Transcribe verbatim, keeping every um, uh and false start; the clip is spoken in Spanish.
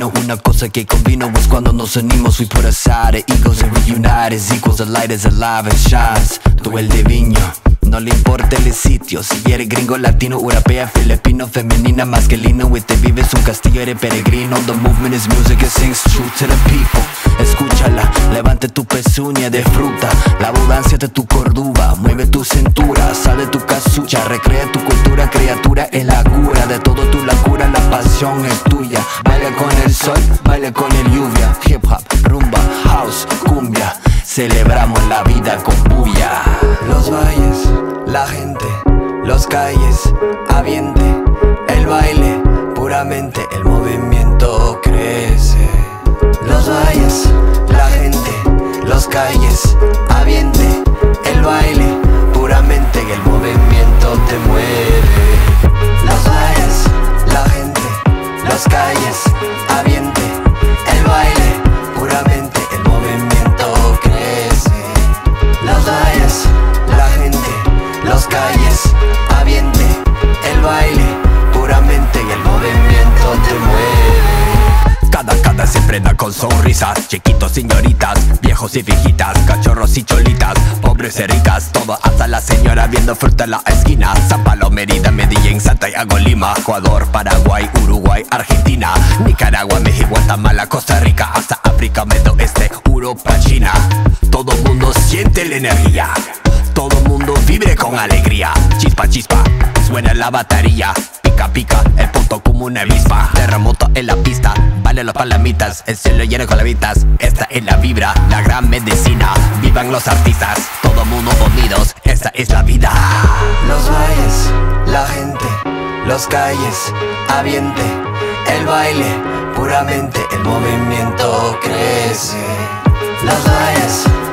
vino. Una cosa que convino es cuando nos unimos. We put aside the egos and reunite as equals. The light is alive and shines. Tú el divino, no le importa el sitio. Si eres gringo, latino, europea, filipino, femenina, masculino. Y te vives un castillo, eres peregrino. The movement is music, it sings true to the people. Escúchala, levante tu pezuña de fruta. La abundancia de tu cordura, mueve tu cintura, sal de tu casucha, recrea tu cultura, criatura es la cura de todo tu locura, la pasión es tuya. Baila con el sol, baila con el lluvia. Hip hop, rumba, house, cumbia, celebramos la vida con bulla. Los valles, la gente, los calles, ambiente, el baile, puramente el movimiento crece. Los valles, la gente, los calles, ambiente, el baile, puramente el movimiento te mueve. Los valles, la gente, los calles, ambiente, el baile, puramente el movimiento crece. Los valles, la gente, los calles, ambiente, el baile, puramente el movimiento te mueve. Cada, cada siempre da con sonrisas. Chiquitos, señoritas, viejos y viejitas, cachorros y cholitas, pobres y ricas, todo hasta la señora viendo fruta en la esquina. San Pablo, Mérida, Medellín, Santiago, Lima, Ecuador, Paraguay, Uruguay, Argentina, Nicaragua, México, Guatemala, Costa Rica, hasta África, Medio Oeste, Europa, China. Todo mundo siente la energía, todo mundo vibre con alegría. Chispa, chispa, suena la batería. Pica, pica, el punto como una avispa. Terremoto en la pista, vale las palomitas, el cielo lleno con levitas. Esta es la vibra, la gran medicina. Vivan los artistas, todo mundo unidos, esta es la vida. Los valles, la gente, los calles, ambiente, el baile, puramente el movimiento crece. Los valles,